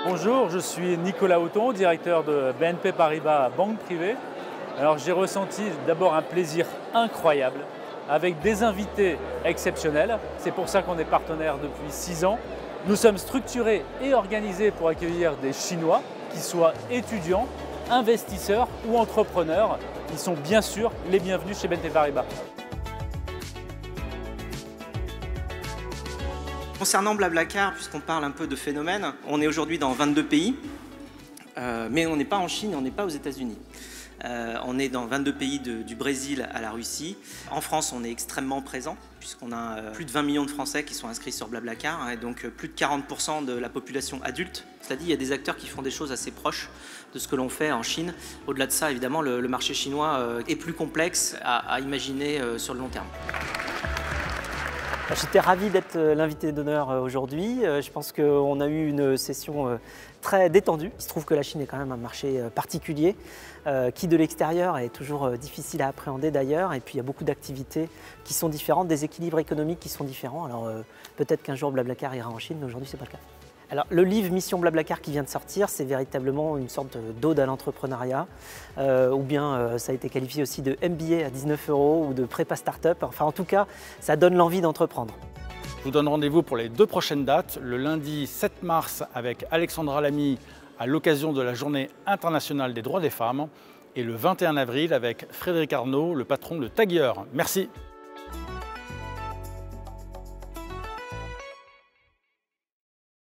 Bonjour, je suis Nicolas Houton, directeur de BNP Paribas Banque Privée. Alors j'ai ressenti d'abord un plaisir incroyable avec des invités exceptionnels. C'est pour ça qu'on est partenaire depuis 6 ans. Nous sommes structurés et organisés pour accueillir des Chinois, qu'ils soient étudiants, investisseurs ou entrepreneurs. Ils sont bien sûr les bienvenus chez BNP Paribas. Concernant Blablacar, puisqu'on parle un peu de phénomène, on est aujourd'hui dans 22 pays, mais on n'est pas en Chine, on n'est pas aux États-Unis. On est dans 22 pays du Brésil à la Russie. En France, on est extrêmement présent, puisqu'on a plus de 20 millions de Français qui sont inscrits sur Blablacar, et donc plus de 40% de la population adulte. C'est-à-dire qu'il y a des acteurs qui font des choses assez proches de ce que l'on fait en Chine. Au-delà de ça, évidemment, le marché chinois est plus complexe à imaginer sur le long terme. J'étais ravi d'être l'invité d'honneur aujourd'hui. Je pense qu'on a eu une session très détendue. Il se trouve que la Chine est quand même un marché particulier qui de l'extérieur est toujours difficile à appréhender d'ailleurs. Et puis il y a beaucoup d'activités qui sont différentes, des équilibres économiques qui sont différents. Alors peut-être qu'un jour Blablacar ira en Chine, mais aujourd'hui ce n'est pas le cas. Alors, le livre Mission Blablacar qui vient de sortir, c'est véritablement une sorte d'ode à l'entrepreneuriat, ou bien ça a été qualifié aussi de MBA à 19 € ou de prépa start-up. Enfin, en tout cas, ça donne l'envie d'entreprendre. Je vous donne rendez-vous pour les 2 prochaines dates, le lundi 7 mars avec Alexandra Lamy à l'occasion de la Journée internationale des droits des femmes et le 21 avril avec Frédéric Arnault, le patron de Taguilleur. Merci.